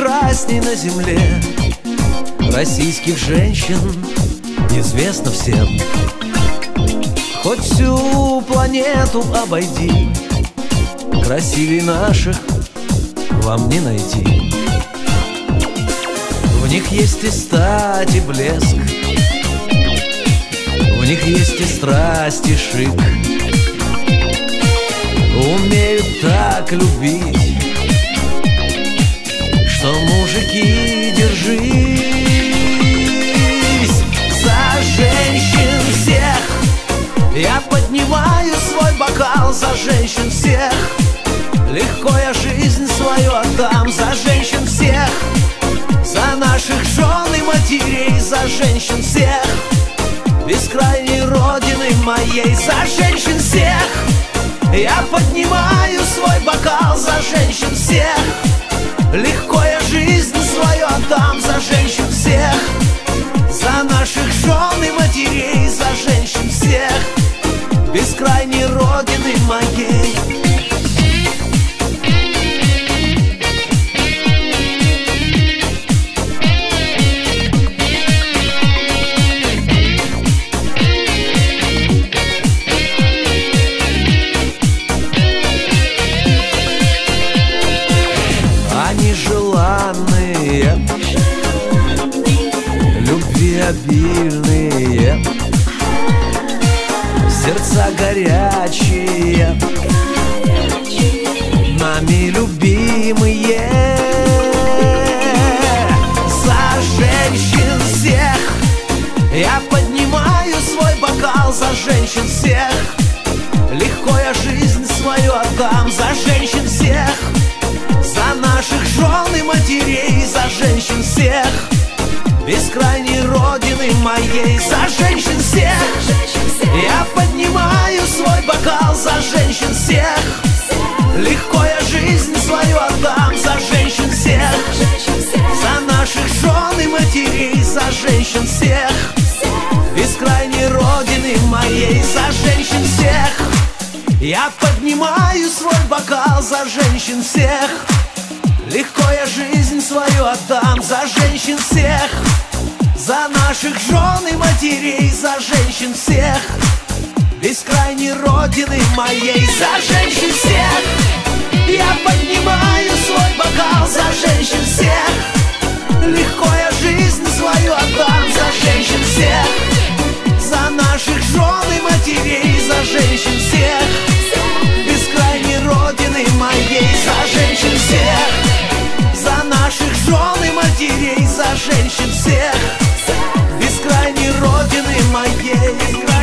прекрасней на земле российских женщин известно всем. Хоть всю планету обойди, красивей наших вам не найти. В них есть и стать, и блеск, в них есть и страсть, и шик. Умеют так любить, что мужики, держись за женщин всех. Я поднимаю свой бокал за женщин всех. Легко я жизнь свою отдам за женщин всех, за наших жен и матерей, за женщин всех, бескрайней родины моей, за женщин всех. Я поднимаю свой бокал за женщин всех. Легко я жизнь свою отдам за женщин всех, за наших жен и матерей, за женщин всех, бескрайней родины моей. Они желанные, любви обильные, сердца горячие, нами любимые. За женщин всех я поднимаю свой бокал за женщин всех. Легко я жизнь свою отдам за женщин всех, за наших жен и матерей, за женщин всех, бескрайней родины моей, за женщин всех. Я поднимаю свой бокал за женщин всех. Легко я жизнь свою отдам за женщин всех, за наших жен и матерей, за женщин всех, бескрайней родины моей, за женщин всех. Я поднимаю свой бокал за женщин всех. Легко я жизнь свою отдам за женщин всех, за наших жен и матерей, за женщин всех, бескрайней родины моей, за женщин всех. Я поднимаю свой бокал за женщин всех. Легко я жизнь свою отдам за женщин всех, за наших жен и матерей, за женщин всех, бескрайней родины моей, за женщин всех, за наших жен и матерей, за женщин всех, бескрайней родины моей.